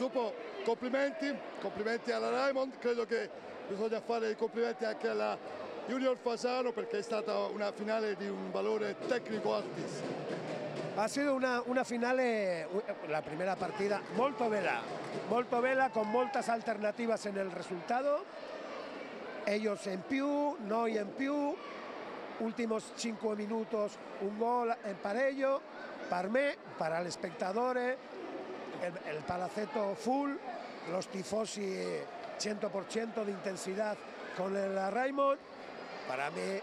Zupo, complimenti alla Raimond, credo che bisogna fare i complimenti anche alla Junior Fasano perché è stata una finale di un valore tecnico altissimo. Ha sido una finale, la primera partida, molto bella, con moltas alternativas en el resultado. Ellos en più, noi en più, últimos 5 minutos un gol en parejo, per me, para el espectador, el palacete full, los tifosi 100% de intensidad con el Raimond. Para mí,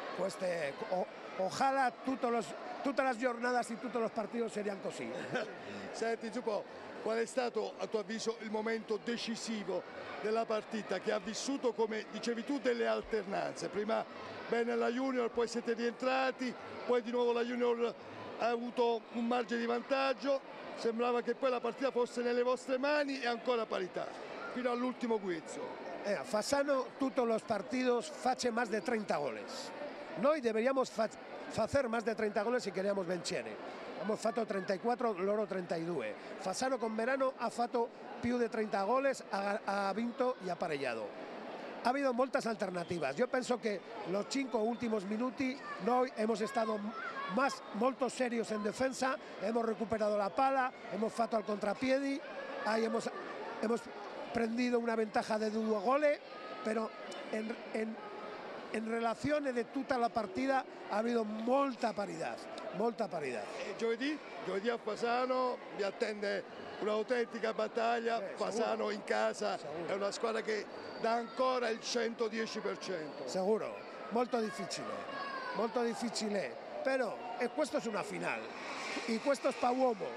ojalá tutte le giornate e tutti i partiti saranno così. Senti Zupo, qual è stato a tuo avviso il momento decisivo della partita che ha vissuto, come dicevi tu, delle alternanze? Prima bene la Junior, poi siete rientrati, poi di nuovo la Junior ha avuto un margine di vantaggio, sembrava che poi la partita fosse nelle vostre mani e ancora parità, fino all'ultimo guizzo. Fasano tutti i partiti face más de 30 goles. Noi deberíamos hacer más de 30 goles si queríamos vincere. Hemos fatto 34, loro 32. Fasano con Verano ha fatto più di 30 goles, ha vinto y ha parellato. Ha habido muchas alternativas. Yo pienso que los 5 últimos minutos noi hemos estado molto serios en defensa, hemos recuperado la pala, hemos fatto al contrapiedi, ahí hemos prendido una ventaja de 2 goles, pero en relazione di tutta la partita ha habido molta parità. Giovedì a Fasano vi attende un'autentica battaglia, Fasano in casa è una squadra che dà ancora il 110%. Sicuro, molto difficile, però questo è una finale e questo è pa' uomos.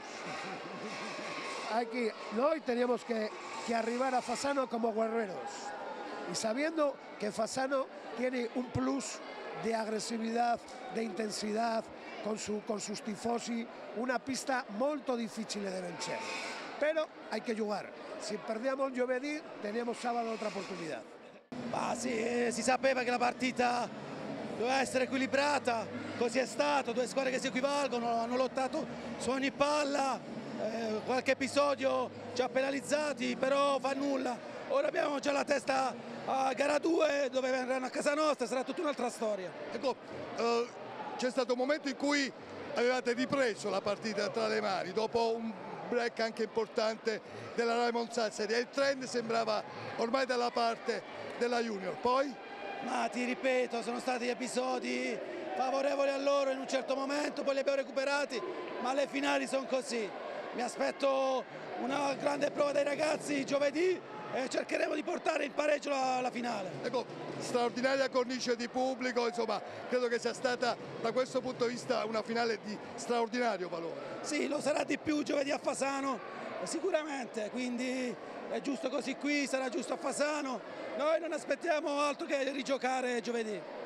Noi tenemos que arribar a Fasano como guerreros y sabiendo que Fasano tiene un plus de agresividad, de intensidad con sus tifosi, una pista molto difficile de vencer. Pero hay que jugar. Si perdiamo giovedì, teniamo sabato otra oportunità. Ma sì, si sapeva che la partita doveva essere equilibrata, così è stato, 2 squadre che si equivalgono, hanno lottato su ogni palla, qualche episodio ci ha penalizzati, però fa nulla. Ora abbiamo già la testa a gara 2 dove verranno a casa nostra, sarà tutta un'altra storia. Ecco, c'è stato un momento in cui avevate ripreso la partita tra le mani, dopo un break anche importante della Raimond Sassari e il trend sembrava ormai dalla parte della Junior. Poi? Ma ti ripeto, sono stati episodi favorevoli a loro in un certo momento, poi li abbiamo recuperati, ma le finali sono così. Mi aspetto una grande prova dai ragazzi giovedì e cercheremo di portare il pareggio alla finale. Ecco, straordinaria cornice di pubblico, insomma, credo che sia stata da questo punto di vista una finale di straordinario valore. Sì, lo sarà di più giovedì a Fasano, sicuramente, quindi è giusto così qui, sarà giusto a Fasano. Noi non aspettiamo altro che rigiocare giovedì.